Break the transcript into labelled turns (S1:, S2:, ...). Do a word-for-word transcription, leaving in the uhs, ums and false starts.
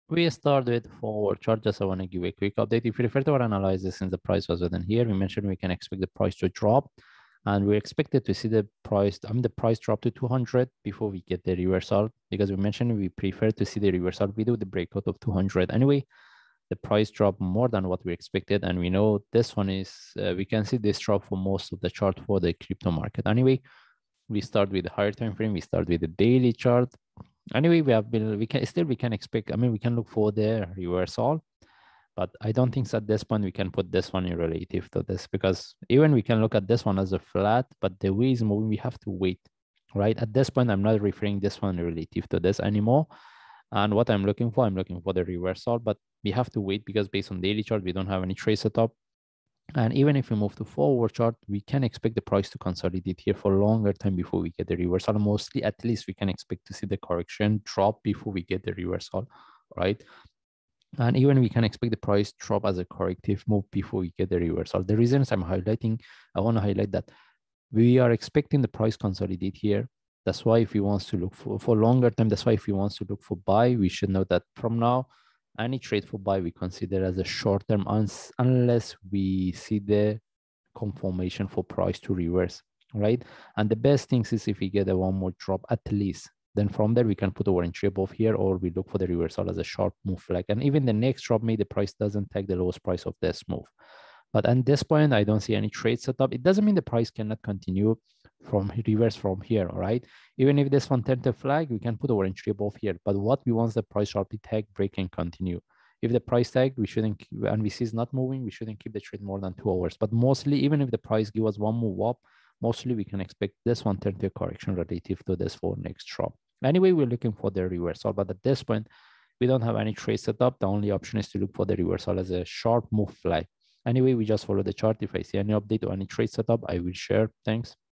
S1: We start with forward chart. Just I want to give a quick update. If you refer to our analysis since the price was within here, we mentioned we can expect the price to drop, and we expected to see the price, I mean the price drop to two hundred before we get the reversal, because we mentioned we prefer to see the reversal. We do the breakout of two hundred anyway. The price dropped more than what we expected, and we know this one is uh, we can see this drop for most of the chart for the crypto market. Anyway, we start with the higher time frame. We start with the daily chart. Anyway, we have been, we can still, we can expect, I mean, we can look for the reversal, but I don't think at this point we can put this one in relative to this, because even we can look at this one as a flat, but the way it's moving, we have to wait, right? At this point, I'm not referring this one relative to this anymore. And what I'm looking for, I'm looking for the reversal, but we have to wait because based on daily chart, we don't have any trade setup. And even if we move to forward chart, we can expect the price to consolidate here for a longer time before we get the reversal. Mostly, at least we can expect to see the correction drop before we get the reversal, right? And even we can expect the price drop as a corrective move before we get the reversal. The reasons I'm highlighting, I want to highlight that we are expecting the price consolidate here. That's why if we want to look for, for longer time, that's why if we want to look for buy, we should know that from now, any trade for buy we consider as a short term unless we see the confirmation for price to reverse, right? And the best things is if we get a one more drop at least, then from there we can put our entry above here, or we look for the reversal as a sharp move flag. And even the next drop, maybe the price doesn't take the lowest price of this move. But at this point, I don't see any trade setup. It doesn't mean the price cannot continue from reverse from here, all right? Even if this one turned to flag, we can put our entry above here. But what we want is the price sharply tag, break, and continue. If the price tag, we shouldn't, and we see it's not moving, we shouldn't keep the trade more than two hours. But mostly, even if the price give us one move up, mostly we can expect this one turn to a correction relative to this for next drop. Anyway, we're looking for the reversal, but at this point, we don't have any trade setup. The only option is to look for the reversal as a sharp move flag. Anyway, we just follow the chart. If I see any update or any trade setup, I will share. Thanks.